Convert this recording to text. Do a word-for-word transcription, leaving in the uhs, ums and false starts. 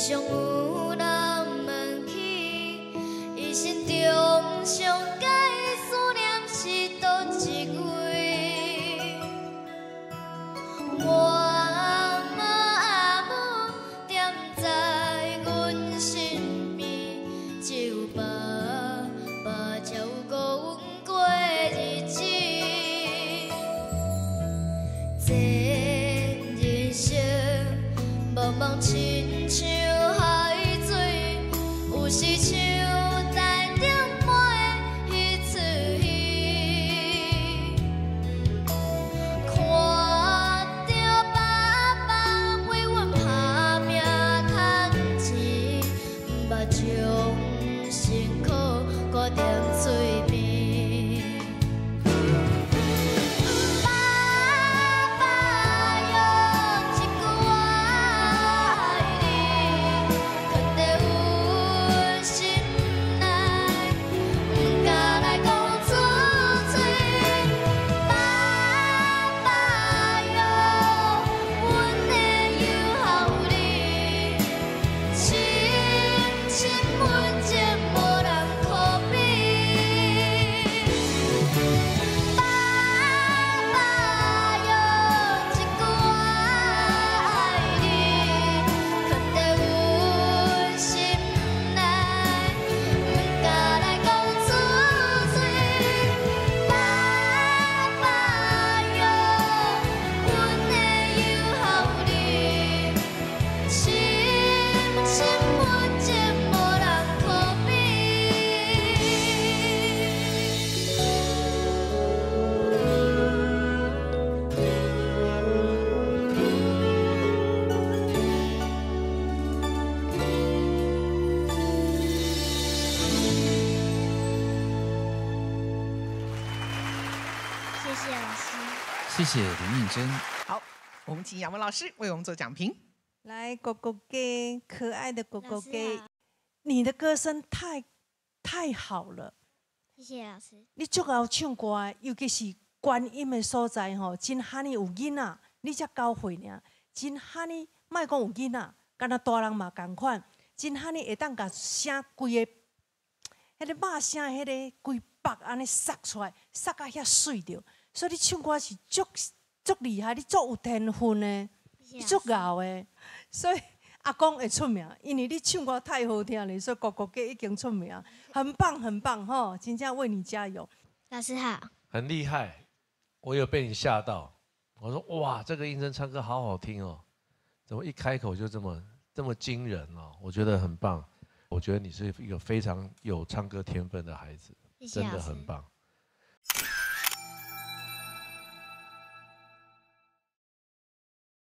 上有人问起，一生中上解思念是倒一位？我妈阿母踮在阮身边，只有爸爸照顾阮过日子。这人生茫茫亲像海水，有时像在点满的彼出戏。看着爸爸为阮打拼赚钱，目睭辛苦搁踮嘴边。 谢谢林映真。 好，我们请雅文老师为我们做讲评。 来，狗狗给可爱的狗狗给，你的歌声太太好了。 谢谢老师。 你足够唱歌，尤其是观音的所在吼，真哈尼有囡仔，你才教会呢。真哈尼，莫讲有囡仔，敢若大人嘛共款，真哈尼会当甲声规个，迄个肉声，迄个规腹安尼塞出来，塞甲遐水着。所以你唱歌是足足厉害，你足有天分的，你足熬的。所以阿公会出名，因为你唱歌太好听了，所以哥哥哥已经出名，很棒很棒吼！真正为你加油。 老师好。 很厉害，我有被你吓到。我说哇，这个映真唱歌好好听哦，怎么一开口就这么这么惊人哦？我觉得很棒，我觉得你是一个非常有唱歌天分的孩子， 谢谢真的很棒。